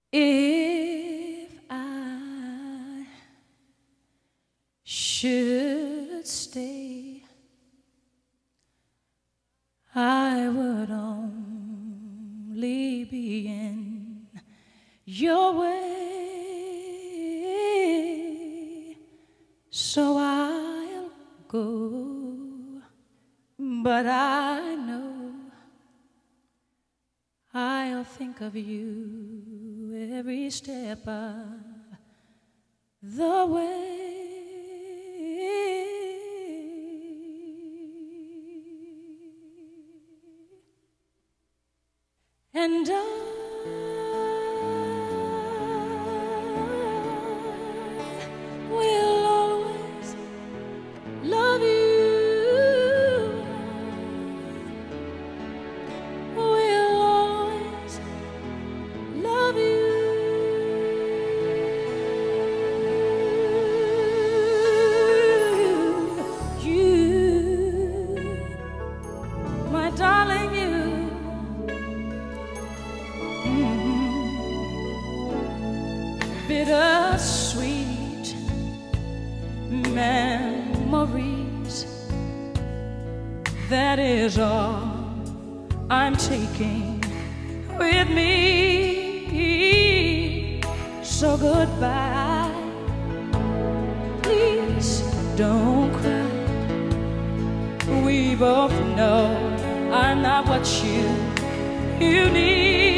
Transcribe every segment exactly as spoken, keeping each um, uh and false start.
If I should stay, I would only be in your way, so I'll go, but I know I'll think of you every step of the way. And I will always love you. Will always love you. You, my darling, you. Bittersweet memories, that is all I'm taking with me. So goodbye, please don't cry. We both know I'm not what you, you need.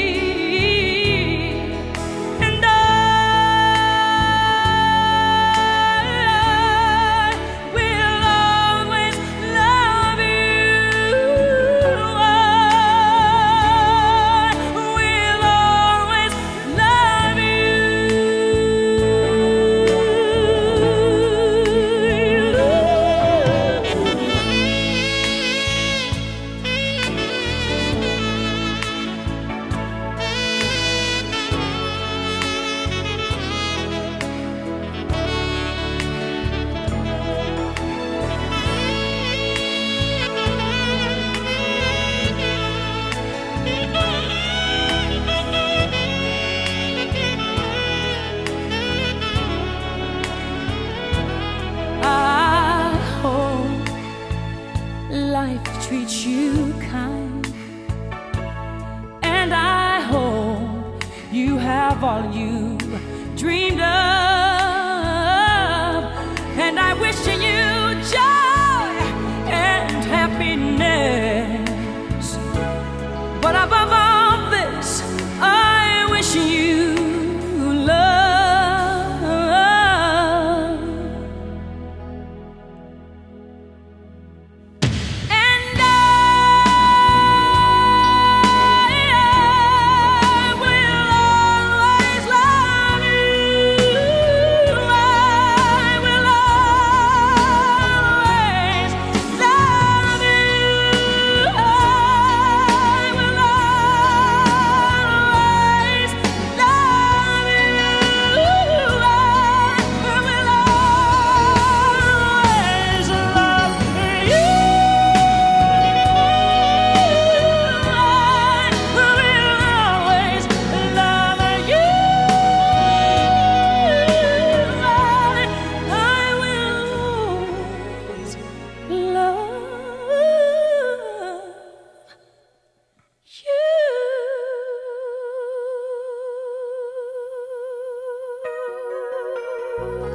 Life treats you kind, and I hope you have all you dreamed of, and I wish you joy and happiness. But above all this, I wish you love. You